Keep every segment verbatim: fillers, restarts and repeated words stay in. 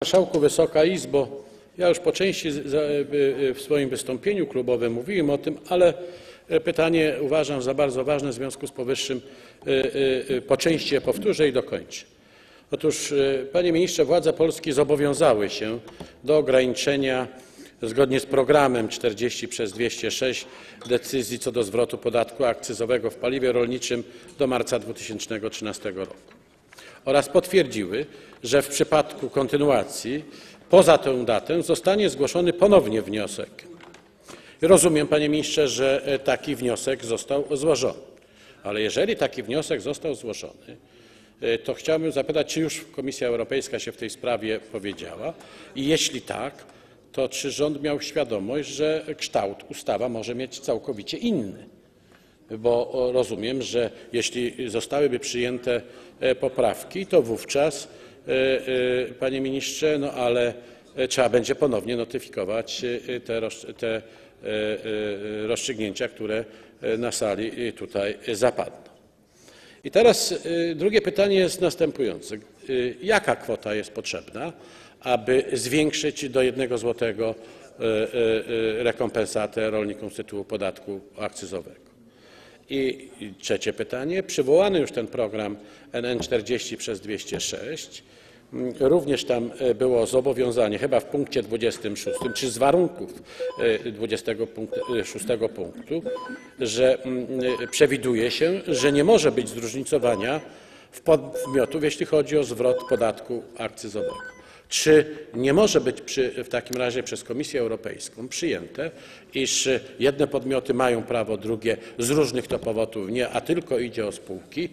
Marszałku, Wysoka Izbo, ja już po części w swoim wystąpieniu klubowym mówiłem o tym, ale pytanie uważam za bardzo ważne, w związku z powyższym po części je powtórzę i dokończę. Otóż, panie ministrze, władze Polski zobowiązały się do ograniczenia zgodnie z programem czterdzieści przez dwieście sześć decyzji co do zwrotu podatku akcyzowego w paliwie rolniczym do marca dwa tysiące trzynastego roku oraz potwierdziły, że w przypadku kontynuacji poza tę datę zostanie zgłoszony ponownie wniosek. Rozumiem, panie ministrze, że taki wniosek został złożony, ale jeżeli taki wniosek został złożony, to chciałbym zapytać, czy już Komisja Europejska się w tej sprawie powiedziała i jeśli tak, to czy rząd miał świadomość, że kształt ustawa może mieć całkowicie inny? Bo rozumiem, że jeśli zostałyby przyjęte poprawki, to wówczas, panie ministrze, no ale trzeba będzie ponownie notyfikować te, te rozstrzygnięcia, które na sali tutaj zapadną. I teraz drugie pytanie jest następujące. Jaka kwota jest potrzebna, aby zwiększyć do jednego złotego rekompensatę rolnikom z tytułu podatku akcyzowego? I trzecie pytanie. Przywołany już ten program N N czterdzieści przez dwieście sześć. Również tam było zobowiązanie, chyba w punkcie dwudziestym szóstym, czy z warunków dwudziestego szóstego punktu, że przewiduje się, że nie może być zróżnicowania w podmiotów, jeśli chodzi o zwrot podatku akcyzowego. Czy nie może być przy, w takim razie przez Komisję Europejską przyjęte, iż jedne podmioty mają prawo, drugie z różnych to powodów nie, a tylko idzie o spółki,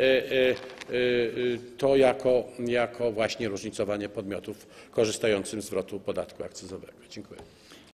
to jako, jako właśnie różnicowanie podmiotów korzystających z zwrotu podatku akcyzowego? Dziękuję.